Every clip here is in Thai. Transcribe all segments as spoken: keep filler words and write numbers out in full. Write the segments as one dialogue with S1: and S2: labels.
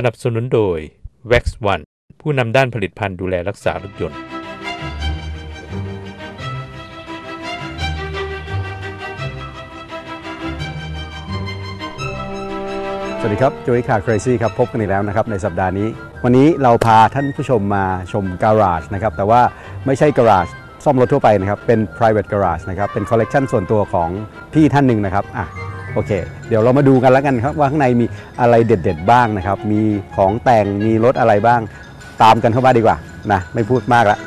S1: นับสนุนโดย แว็กซ์ วัน ผู้นำด้านผลิตภัณฑ์ดูแลรักษารถยนต์
S2: สวัสดีครับจุ้ยคาร์เครซี่ครับพบกันอีกแล้วนะครับในสัปดาห์นี้วันนี้เราพาท่านผู้ชมมาชมการาจนะครับแต่ว่าไม่ใช่การาจซ่อมรถทั่วไปนะครับเป็น private garage นะครับเป็นคอลเลกชันส่วนตัวของพี่ท่านหนึ่งนะครับอ่ะโอเคเดี๋ยวเรามาดูกันแล้วกันครับว่าข้างในมีอะไรเด็ดๆบ้างนะครับมีของแต่งมีรถอะไรบ้างตามกันเข้ามาดีกว่านะไม่พูดมากละ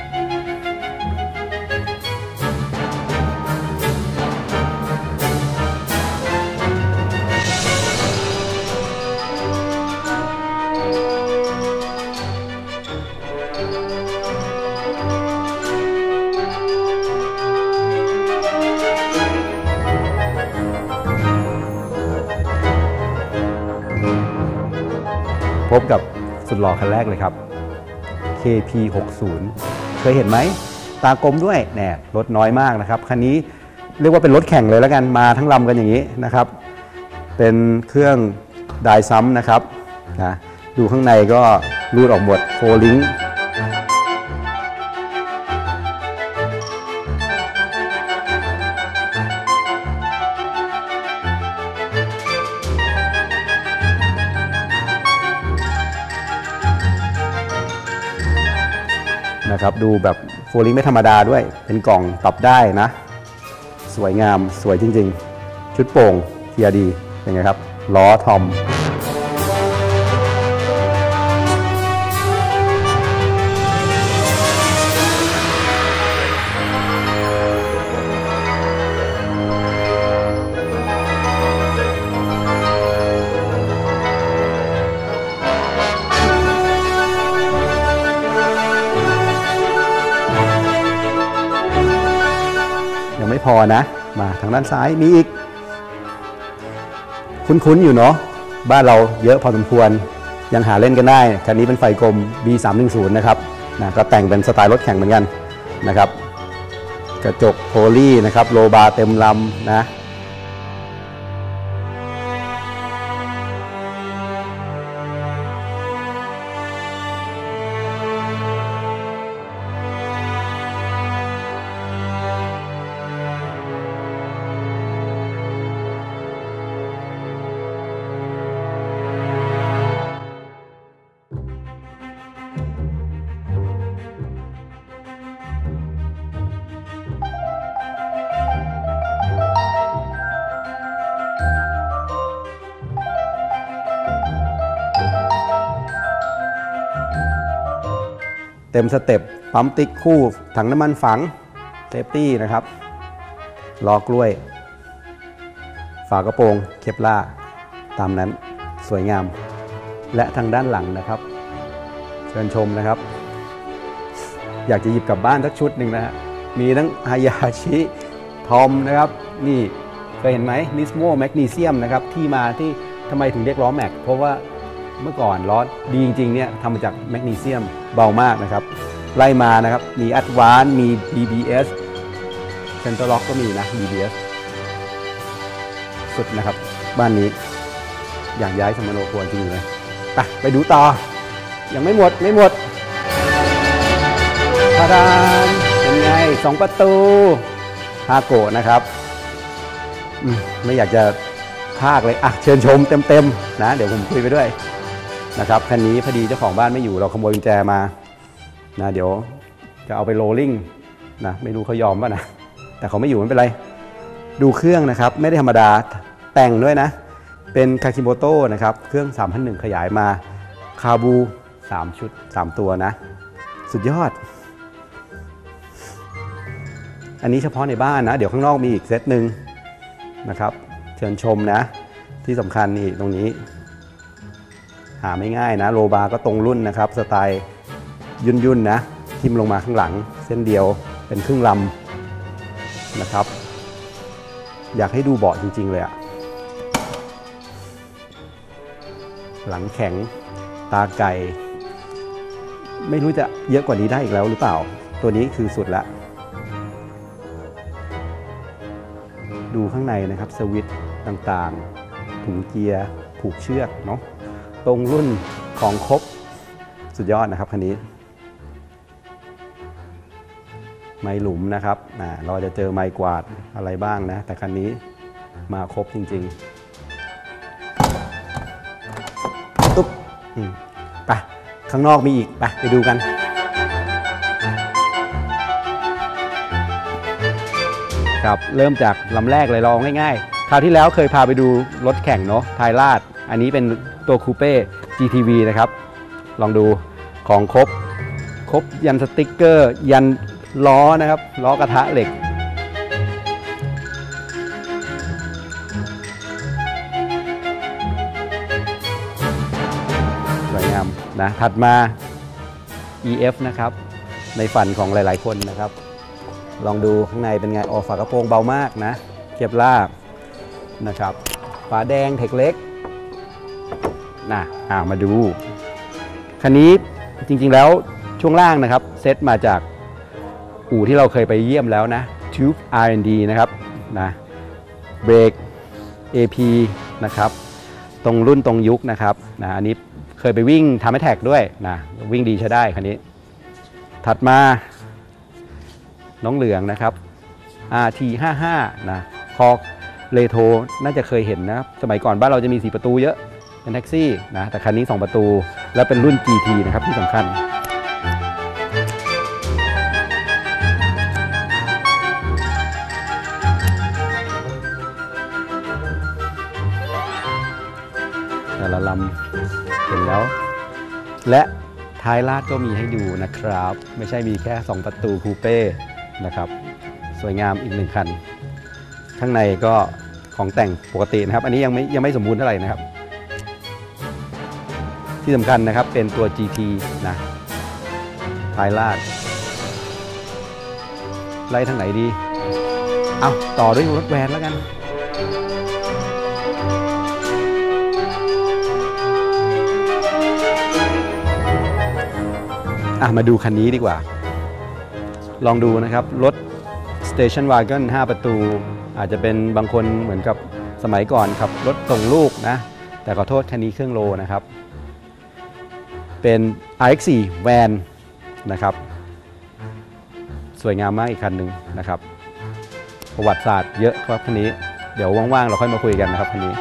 S2: พบกับสุดหล่อคันแรกเลยครับ เค พี หกสิบ เคยเห็นไหมตากลมด้วยแน่รถน้อยมากนะครับคันนี้เรียกว่าเป็นรถแข่งเลยแล้วกันมาทั้งลำกันอย่างนี้นะครับเป็นเครื่องไดซัมนะครับนะดูข้างในก็รูดออกหมดโฟลิงนะครับดูแบบโฟลิงไม่ธรรมดาด้วยเป็นกล่องปรับได้นะสวยงามสวยจริงๆชุดโป่งเทียดีเป็นไงครับล้อทอมยังไม่พอนะมาทางด้านซ้ายมีอีกคุ้นๆอยู่เนาะบ้านเราเยอะพอสมควรยังหาเล่นกันได้คันนี้เป็นไฟกลม บี สามหนึ่งศูนย์ นะครับนะก็แต่งเป็นสไตล์รถแข่งเหมือนกันนะครับกระจกโพลีนะครับโลบาร์เต็มลำนะเต็มสเต็ปปั๊มติ๊กคู่ถังน้ำมันฝังเซฟตี้นะครับล้อกล้วยฝากระโปรงเคปล่าตามนั้นสวยงามและทางด้านหลังนะครับเชิญชมนะครับอยากจะหยิบกลับบ้านสักชุดหนึ่งนะฮะมีทั้งฮายาชิทอมนะครับนี่เคยเห็นไหมนิสโมแมกนีเซียมนะครับที่มาที่ทำไมถึงเรียกล้อแม็กเพราะว่าเมื่อก่อนล้อดีจริงๆเนี่ยทำมาจากแมกนีเซียมเบามากนะครับไล่มานะครับมีอัดวานมี บี บี เอส เซนเตอร์ล็อกก็มีนะ บี บี เอส สุดนะครับบ้านนี้อยากย้ายสมโนครัวจริงเลยไปไปดูต่อยังไม่หมดไม่หมดพารานเป็นไงสองประตูฮาโกะนะครับไม่อยากจะพากเลยอ่ะเชิญชมเต็มๆนะเดี๋ยวผมคุยไปด้วยนะครับคันนี้พอดีเจ้าของบ้านไม่อยู่เราขโมยกุญแจมานะเดี๋ยวจะเอาไปโรลลิ่งนะไม่รู้เขายอมป่ะนะแต่เขาไม่อยู่ไม่เป็นไรดูเครื่องนะครับไม่ได้ธรรมดาแต่งด้วยนะเป็นคาคิโมโต้นะครับเครื่อง สามพันหนึ่ง ขยายมาคาบูสามชุดสามตัวนะสุดยอดอันนี้เฉพาะในบ้านนะเดี๋ยวข้างนอกมีอีกเซตหนึ่งนะครับเชิญชมนะที่สำคัญนี่ตรงนี้หาไม่ง่ายนะโลบาก็ตรงรุ่นนะครับสไตล์ยุ่นๆ น, นะทิมลงมาข้างหลังเส้นเดียวเป็นครึ่งลำนะครับอยากให้ดูเบาะจริงๆเลยอะหลังแข็งตาไก่ไม่รู้จะเยอะกว่านี้ได้อีกแล้วหรือเปล่าตัวนี้คือสุดละดูข้างในนะครับสวิตช์ต่างๆถุงเกียร์ผูกเชือกเนาะตรงรุ่นของครบสุดยอดนะครับคันนี้ไม้หลุมนะครับอ่าเราจะเจอไม้กวาดอะไรบ้างนะแต่คันนี้มาครบจริงๆตุ๊บไปข้างนอกมีอีกไปไปดูกันครับเริ่มจากลำแรกเลยลองง่ายๆคราวที่แล้วเคยพาไปดูรถแข่งเนาะไทยราชอันนี้เป็นตัวคูเป้ จี ที วี นะครับลองดูของครบครบยันสติ๊กเกอร์ยันล้อนะครับล้อกระทะเหล็กสวยงามนะถัดมา อี เอฟ นะครับในฝันของหลายๆคนนะครับลองดูข้างในเป็นไงออกฝากระโปรงเบามากนะเก็บลาบนะครับฝาแดงเทคเล็กนะอ่ามาดูคันนี้จริงๆแล้วช่วงล่างนะครับเซตมาจากอู่ที่เราเคยไปเยี่ยมแล้วนะ Tube อาร์ แอนด์ ดี นะครับนะเบรก เอ พี นะครับตรงรุ่นตรงยุคนะครับนะอันนี้เคยไปวิ่งทำให้แท็กด้วยนะวิ่งดีใช้ได้คันนี้ถัดมาน้องเหลืองนะครับ อาร์ ที ห้าสิบห้า นะคอกเรโทรน่าจะเคยเห็นนะสมัยก่อนบ้านเราจะมีสี่ประตูเยอะเป็นแท็กซี่นะแต่คันนี้สองประตูและเป็นรุ่น จี ที นะครับที่สำคัญแต่ละลำเห็นแล้วและท้ายลาดก็มีให้ดูนะครับไม่ใช่มีแค่สองประตูคูเป้นะครับสวยงามอีกหนึ่งคันข้างในก็ของแต่งปกตินะครับอันนี้ยังไม่ยังไม่สมบูรณ์เท่าไหร่นะครับที่สำคัญนะครับเป็นตัว จี ที นะท้ายลาดไล่ทางไหนดีเอาต่อด้วยรถแวนแล้วกันมาดูคันนี้ดีกว่าลองดูนะครับรถ Station Wagon ห้าประตูอาจจะเป็นบางคนเหมือนกับสมัยก่อนครับรถส่งลูกนะแต่ขอโทษคันนี้เครื่องโลนะครับเป็น อาร์ เอ็กซ์ โฟร์ Van นะครับสวยงามมากอีกคันหนึ่งนะครับประวัติศาสตร์เยอะครับคันนี้เดี๋ยวว่างๆเราค่อยมาคุยกันนะครับคันนี้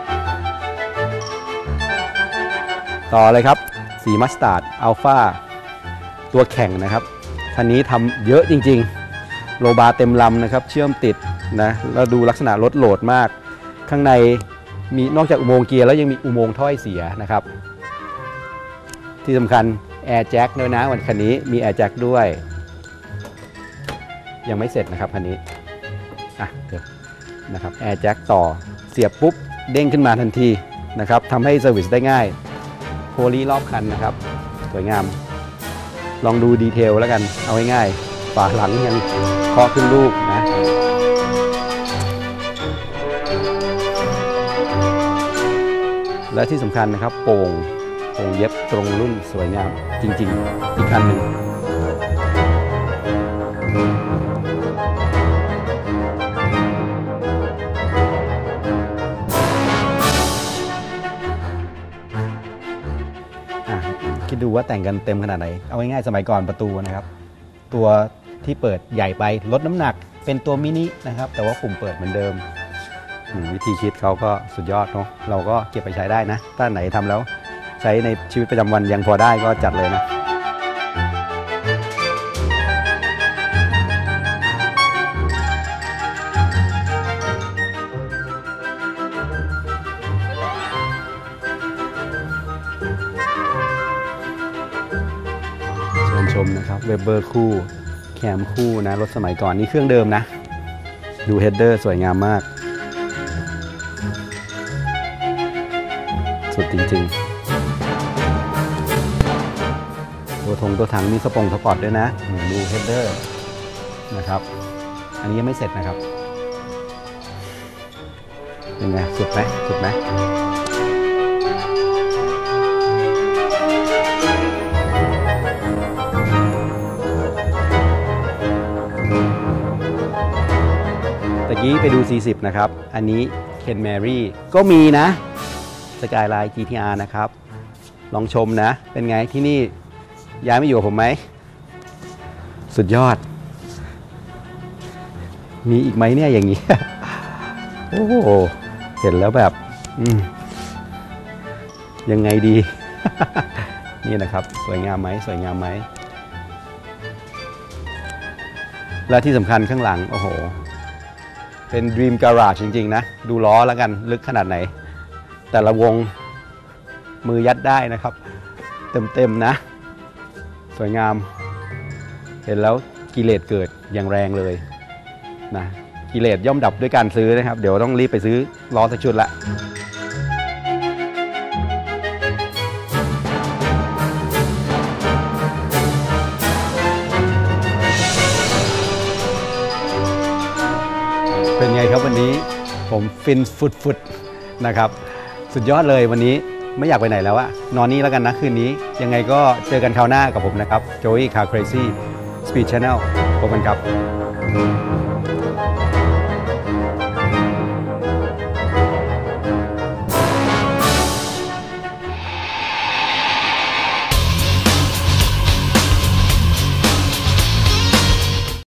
S2: ต่อเลยครับสีมัสตาร์ดอัลฟาตัวแข่งนะครับคันนี้ทำเยอะจริงๆโลบาร์เต็มลำนะครับเชื่อมติดนะแล้วดูลักษณะรถโหลดมากข้างในมีนอกจากอุโมงค์เกียร์แล้วยังมีอุโมงค์ถ้อยเสียนะครับที่สำคัญแอร์แจ็คด้วยนะวันคันนี้มีแอร์แจ็คด้วยยังไม่เสร็จนะครับคันนี้อ่ะเดี๋ยวนะครับแอร์แจ็คต่อเสียบปุ๊บเด้งขึ้นมาทันทีนะครับทำให้เซอร์วิสได้ง่ายโพลีรอบคันนะครับสวยงามลองดูดีเทลแล้วกันเอาง่ายๆฝาหลังยังเคาะขึ้นลูกนะและที่สำคัญนะครับโป่งโป่งเย็บตรงรุ่นสวยงามจริงๆอีกคันหนึ่งคิดดูว่าแต่งกันเต็มขนาดไหนเอาง่ายๆสมัยก่อนประตูนะครับตัวที่เปิดใหญ่ไปลดน้ำหนักเป็นตัวมินินะครับแต่ว่าปุ่มเปิดเหมือนเดิมวิธีคิดเขาก็สุดยอดเนาะเราก็เก็บไปใช้ได้นะถ้าไหนทำแล้วใช้ในชีวิตประจำวันยังพอได้ก็จัดเลยนะชมนะครับเวเบอร์คู่แคมคู่นะรถสมัยก่อนนี่เครื่องเดิมนะดูเฮดเดอร์สวยงามมากสุดจริงๆตัวทงตัวถังมีสปงสปอร์ตด้วยนะดูเฮดเดอร์นะครับอันนี้ยังไม่เสร็จนะครับเป็นไงสุดไหมสุดไหมตะกี้ไปดู สี่สิบ นะครับอันนี้ Ken Mary ก็มีนะ Skyline จี ที อาร์ นะครับลองชมนะเป็นไงที่นี่ย้ายมาอยู่กับผมไหมสุดยอดมีอีกไหมเนี่ยอย่างนี้ โอ้โหเห็นแล้วแบบอืมยังไงดี นี่นะครับสวยงามไหมสวยงามไหมและที่สำคัญข้างหลังโอ้โหเป็น Dream Garage จริงๆนะดูล้อแล้วกันลึกขนาดไหนแต่ละวงมือยัดได้นะครับเต็มๆนะสวยงามเห็นแล้วกิเลสเกิดอย่างแรงเลยนะกิเลสย่อมดับด้วยการซื้อนะครับเดี๋ยวต้องรีบไปซื้อล้อสักชุดละเป็นไงครับวันนี้ผมฟินฟุดๆนะครับสุดยอดเลยวันนี้ไม่อยากไปไหนแล้วอะนอนนี่แล้วกันนะคืนนี้ยังไงก็เจอกันคราวหน้ากับผมนะครับ Joey Car Crazy Speed Channel พบกันครับ